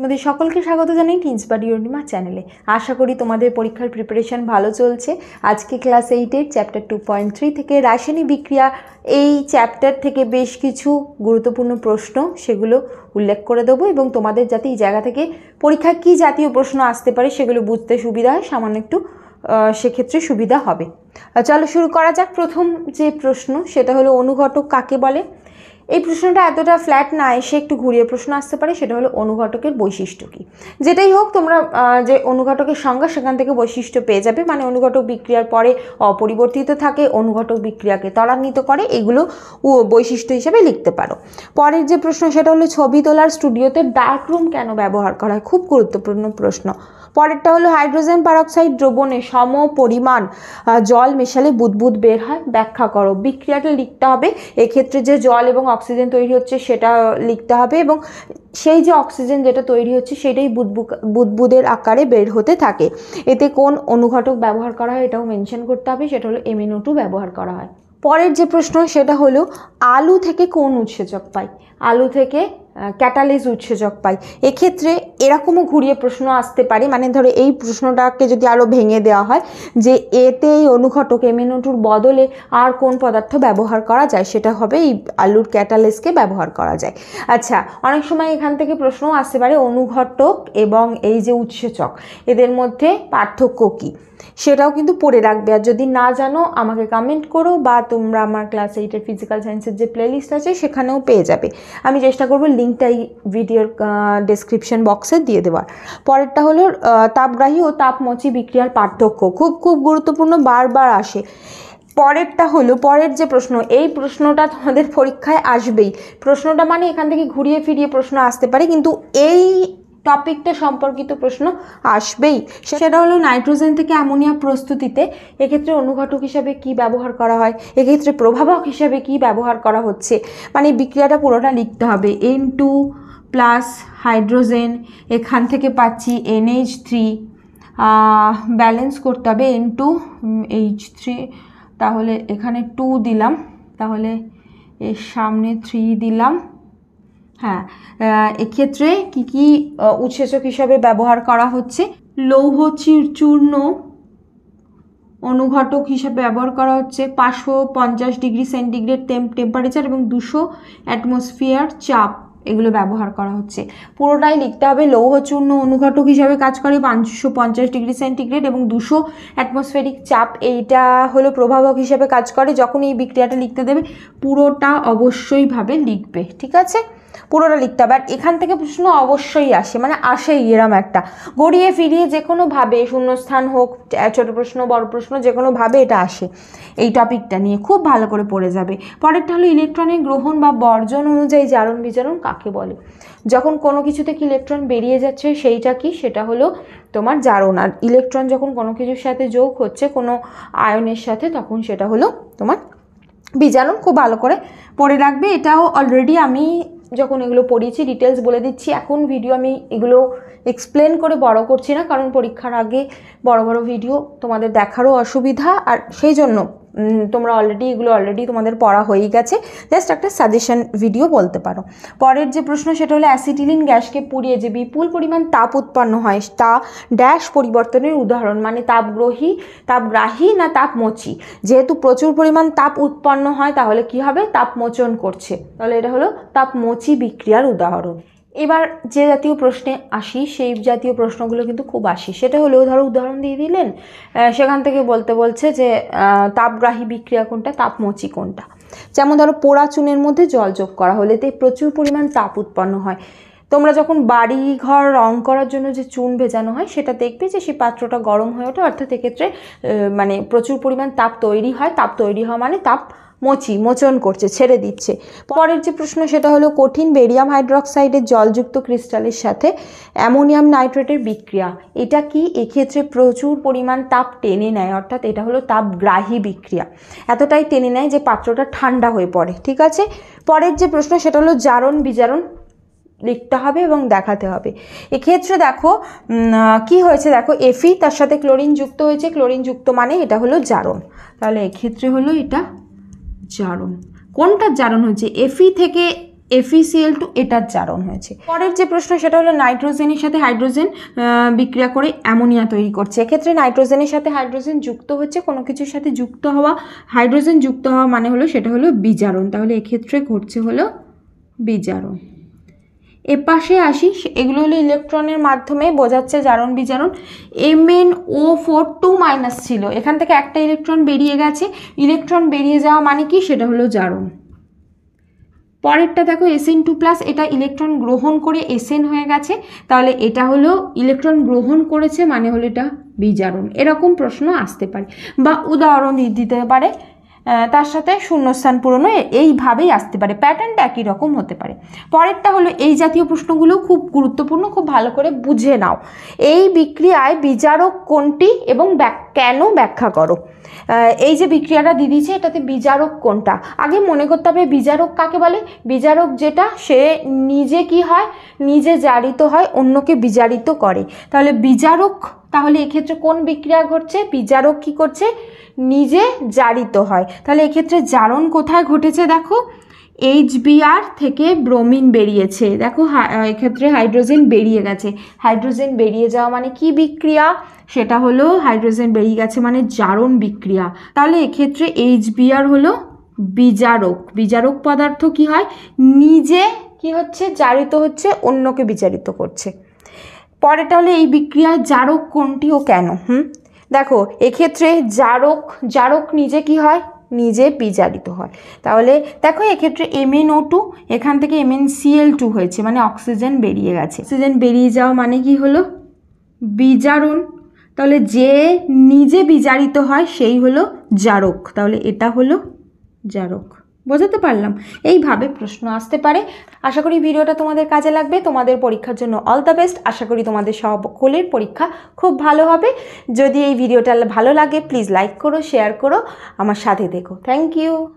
তোমাদের সকলকে স্বাগত জানাই টিনস বাডি অরুণিমা চ্যানেলে। আশা করি তোমাদের পরীক্ষার প্রিপারেশন ভালো চলছে। আজকে ক্লাস 8-এর চ্যাপ্টার 2.3 থেকে রাসায়নিক বিক্রিয়া এই চ্যাপ্টার থেকে বেশ কিছু গুরুত্বপূর্ণ প্রশ্ন সেগুলো উল্লেখ করে দেবো এবং তোমাদের যাতে এই জায়গা থেকে পরীক্ষায় কী জাতীয় প্রশ্ন আসতে পারে সেগুলো বুঝতে সুবিধা হয়, সামান্য একটু সেক্ষেত্রে সুবিধা হবে। চলো শুরু করা যাক। প্রথম যে প্রশ্ন সেটা হলো অনুঘটক কাকে বলে। এই প্রশ্নটা এতটা ফ্ল্যাট না এসে একটু ঘুরিয়ে প্রশ্ন আসতে পারে, সেটা হলো অনুঘটকের বৈশিষ্ট্য কী। যেটাই হোক তোমরা যে অনুঘটকের সংজ্ঞা সেখান থেকে বৈশিষ্ট্য পেয়ে যাবে। মানে অনুঘটক বিক্রিয়ার পরে অপরিবর্তিত থাকে, অনুঘটক বিক্রিয়াকে ত্বরান্বিত করে, এগুলো বৈশিষ্ট্য হিসেবে লিখতে পারো। পরের যে প্রশ্ন সেটা হলো ছবি তোলার স্টুডিওতে ডার্ক রুম কেন ব্যবহার করা হয়, খুব গুরুত্বপূর্ণ প্রশ্ন। পরেরটা হলো হাইড্রোজেন পারক্সাইড দ্রবণে সম পরিমাণ জল মেশালে বুদবুদ বের হয়, ব্যাখ্যা করো। বিক্রিয়াটা লিখতে হবে, এক্ষেত্রে যে জল এবং অক্সিজেন তৈরি হচ্ছে সেটা লিখতে হবে এবং সেই যে অক্সিজেন যেটা তৈরি হচ্ছে সেটাই বুদবুদের আকারে বের হতে থাকে। এতে কোন অনুঘটক ব্যবহার করা হয় এটাও মেনশন করতে হবে, সেটা হলো MnO2 ব্যবহার করা হয়। পরের যে প্রশ্ন সেটা হলো আলু থেকে কোন উৎসেচক পাই। আলু থেকে ক্যাটালিজ উৎসেচক পাই। এক্ষেত্রে এরকমও ঘুরিয়ে প্রশ্ন আসতে পারে, মানে ধরো এই প্রশ্নটাকে যদি আরও ভেঙে দেওয়া হয় যে এতে এই অনুঘটক MnO2-র বদলে আর কোন পদার্থ ব্যবহার করা যায়, সেটা হবে এই আলুর ক্যাটালিজকে ব্যবহার করা যায়। আচ্ছা, অনেক সময় এখান থেকে প্রশ্নও আসতে পারে অনুঘটক এবং এই যে উৎসেচক এদের মধ্যে পার্থক্য কী, সেটাও কিন্তু পড়ে রাখবে। আর যদি না জানো আমাকে কমেন্ট করো, বা তোমরা আমার ক্লাস 8-এর ফিজিক্যাল সায়েন্সের যে প্লেলিস্ট আছে সেখানেও পেয়ে যাবে। আমি চেষ্টা করবো লিঙ্কটা এই ভিডিওর ডেসক্রিপশন বক্সে দিয়ে দেওয়ার। পরেরটা হলো তাপগ্রাহী ও তাপমোচী বিক্রিয়ার পার্থক্য, খুব খুব গুরুত্বপূর্ণ, বারবার আসে। পরেরটা হলো পরের যে প্রশ্ন, এই প্রশ্নটা তোমাদের পরীক্ষায় আসবেই। প্রশ্নটা মানে এখান থেকে ঘুরিয়ে ফিরিয়ে প্রশ্ন আসতে পারে, কিন্তু এই টপিকটা সম্পর্কিত প্রশ্ন আসবেই। সেটা হলো নাইট্রোজেন থেকে অ্যামোনিয়া প্রস্তুতিতে এক্ষেত্রে অনুঘটক হিসাবে কি ব্যবহার করা হয়, এক্ষেত্রে প্রভাবক হিসাবে কি ব্যবহার করা হচ্ছে, মানে বিক্রিয়াটা পুরোটা লিখতে হবে। N2 প্লাস হাইড্রোজেন, এখান থেকে পাচ্ছি NH3, ব্যালেন্স করতে হবে N2H3, তাহলে এখানে 2 দিলাম, তাহলে এর সামনে 3 দিলাম। হ্যাঁ, এক্ষেত্রে কি কি উৎসেচক হিসাবে ব্যবহার করা হচ্ছে, লৌহ চূর্ণ অনুঘটক হিসাবে ব্যবহার করা হচ্ছে 550 ডিগ্রি সেন্টিগ্রেড টেম্পারেচার এবং 200 অ্যাটমসফিয়ার চাপ, এগুলো ব্যবহার করা হচ্ছে। পুরোটাই লিখতে হবে। লৌহ চূর্ণ অনুঘটক হিসাবে কাজ করে 550 ডিগ্রি সেন্টিগ্রেড এবং 200 অ্যাটমসফেরিক চাপ, এইটা হলো প্রভাবক হিসাবে কাজ করে। যখন এই বিক্রিয়াটা লিখতে দেবে পুরোটা অবশ্যইভাবে লিখবে, ঠিক আছে, পুরোটা লিখতে হবে। আর এখান থেকে প্রশ্ন অবশ্যই আসে, মানে আসেই এরম একটা গড়িয়ে ফিরিয়ে যে কোনোভাবে, শূন্যস্থান হোক, ছোট প্রশ্ন বড় প্রশ্ন, যে কোনোভাবে এটা আসে। এই টপিকটা নিয়ে খুব ভালো করে পড়ে যাবে। পরেরটা হলো ইলেকট্রনের গ্রহণ বা বর্জন অনুযায়ী জারণ বিজারণ কাকে বলে। যখন কোনো কিছু থেকে ইলেকট্রন বেরিয়ে যাচ্ছে সেইটা কি, সেটা হলো তোমার জারণ। আর ইলেকট্রন যখন কোনো কিছুর সাথে যোগ হচ্ছে কোনো আয়নের সাথে, তখন সেটা হলো তোমার বিজারণ। খুব ভালো করে পড়ে রাখবে। এটাও অলরেডি আমি যখন এগুলো পড়িয়েছি ডিটেলস বলে দিচ্ছি। এখন ভিডিও আমি এগুলো এক্সপ্লেন করে বড় করছি না, কারণ পরীক্ষার আগে বড় বড় ভিডিও তোমাদের দেখারও অসুবিধা, আর সেই জন্য তোমরা এগুলো অলরেডি তোমাদের পড়া হয়েই গেছে, জাস্ট একটা সাজেশন ভিডিও বলতে পারো। পরের যে প্রশ্ন সেটা হলো অ্যাসিটিলিন গ্যাসকে পুড়িয়ে যে বিপুল পরিমাণ তাপ উৎপন্ন হয় তা ড্যাশ পরিবর্তনের উদাহরণ, মানে তাপগ্রাহী না তাপমোচী। যেহেতু প্রচুর পরিমাণ তাপ উৎপন্ন হয় তাহলে কি হবে, তাপমোচন করছে, তাহলে এটা হলো তাপমোচী বিক্রিয়ার উদাহরণ। এবার যে জাতীয় প্রশ্নে আসি সেই জাতীয় প্রশ্নগুলো কিন্তু খুব আসি। সেটা হলো ধরো উদাহরণ দিয়ে দিলেন, সেখান থেকে বলছে যে তাপগ্রাহী বিক্রিয়া কোনটা, তাপমোচী কোনটা। যেমন ধরো পোড়া চুনের মধ্যে জল যোগ করা হলে এতে প্রচুর পরিমাণ তাপ উৎপন্ন হয়। তোমরা যখন বাড়ি ঘর রং করার জন্য যে চুন ভেজানো হয় সেটা দেখবে যে সেই পাত্রটা গরম হয়ে ওঠে, অর্থাৎ এক্ষেত্রে মানে প্রচুর পরিমাণ তাপ তৈরি হয়। তাপ তৈরি হওয়া মানে তাপ মোচন করছে, ছেড়ে দিচ্ছে। পরের যে প্রশ্ন সেটা হলো কঠিন বেরিয়াম হাইড্রোক্সাইডের জলযুক্ত ক্রিস্টালের সাথে অ্যামোনিয়াম নাইট্রেটের বিক্রিয়া, এটা কি, এক্ষেত্রে প্রচুর পরিমাণ তাপ টেনে নেয়, অর্থাৎ এটা হলো তাপগ্রাহী বিক্রিয়া। এতটাই টেনে নেয় যে পাত্রটা ঠান্ডা হয়ে পড়ে, ঠিক আছে। পরের যে প্রশ্ন সেটা হলো জারণ বিজারণ লিখতে হবে এবং দেখাতে হবে। এক্ষেত্রে দেখো কি হয়েছে, দেখো Fe তার সাথে ক্লোরিন যুক্ত হয়েছে, ক্লোরিন যুক্ত মানে এটা হলো জারণ, তাহলে এক্ষেত্রে হলো এটা জারণ। কোনটার জারণ হচ্ছে, Fe থেকে FeCl2 এটার জারণ হয়েছে। পরের যে প্রশ্ন সেটা হলো নাইট্রোজেনের সাথে হাইড্রোজেন বিক্রিয়া করে অ্যামোনিয়া তৈরি করছে। এক্ষেত্রে নাইট্রোজেনের সাথে হাইড্রোজেন যুক্ত হচ্ছে, কোনো কিছুর সাথে যুক্ত হওয়া, হাইড্রোজেন যুক্ত হওয়া মানে হলো সেটা হলো বিজারণ। তাহলে এক্ষেত্রে ঘটছে হলো বিজারণ। এপাশে আসি, এগুলো হলো ইলেকট্রনের মাধ্যমে বোঝাচ্ছে জারণ বিজারণ। MnO4 2- ছিল, এখান থেকে একটা ইলেকট্রন বেরিয়ে গেছে, ইলেকট্রন বেরিয়ে যাওয়া মানে কি, সেটা হলো জারণ। পরেরটা দেখো Sn2+, এটা ইলেকট্রন গ্রহণ করে Sn হয়ে গেছে, তাহলে এটা হলো ইলেকট্রন গ্রহণ করেছে মানে হলো এটা বিজারণ। এরকম প্রশ্ন আসতে পারে বা উদাহরণ দিতে পারে, তার সাথে শূন্যস্থান পূরণও এইভাবেই আসতে পারে, প্যাটার্নটা একই রকম হতে পারে। পরেরটা হলো এই জাতীয় প্রশ্নগুলো খুব গুরুত্বপূর্ণ, খুব ভালো করে বুঝে নাও। এই বিক্রিয়ায় বিজারক কোনটি এবং কেন ব্যাখ্যা করো। এই যে বিক্রিয়াটা দিয়েছে এটাতে বিজারক কোনটা, আগে মনে করতে হবে বিজারক কাকে বলে। বিজারক যেটা সে নিজে কি হয়, নিজে জারিত হয়, অন্যকে বিজারিত করে। তাহলে বিজারক, তাহলে এক্ষেত্রে কোন বিক্রিয়া ঘটছে, বিজারক কি করছে, নিজে জারিত হয়। তাহলে এক্ষেত্রে জারণ কোথায় ঘটেছে, দেখো HBr থেকে ব্রোমিন বেরিয়েছে, দেখো এক্ষেত্রে হাইড্রোজেন বেরিয়ে গেছে। হাইড্রোজেন বেরিয়ে যাওয়া মানে কি বিক্রিয়া, সেটা হলো হাইড্রোজেন বেরিয়ে গেছে মানে জারণ বিক্রিয়া। তাহলে এক্ষেত্রে HBr হলো বিজারক। বিজারক পদার্থ কি হয়, নিজে কি হচ্ছে, জারিত হচ্ছে, অন্যকে বিজারিত করছে। পরেরটা হলো এই বিক্রিয়ায় জারক কোনটি ও কেন। দেখো এক্ষেত্রে জারক নিজে কি হয়, নিজে বিজারিত হয়। তাহলে দেখো এক্ষেত্রে MnO2, এখান থেকে MnCl2 হয়েছে মানে অক্সিজেন বেরিয়ে গেছে। অক্সিজেন বেরিয়ে যাওয়া মানে কি হলো বিজারণ। তাহলে যে নিজে বিজারিত হয় সেই হলো জারক, তাহলে এটা হলো জারক। বোঝাতে পারলাম? এইভাবে প্রশ্ন আসতে পারে। আশা করি ভিডিওটা তোমাদের কাজে লাগবে। তোমাদের পরীক্ষার জন্য অল দ্য বেস্ট। আশা করি তোমাদের সকলের পরীক্ষা খুব ভালো হবে। যদি এই ভিডিওটা ভালো লাগে প্লিজ লাইক করো, শেয়ার করো, আমার সাথে দেখো। Thank you.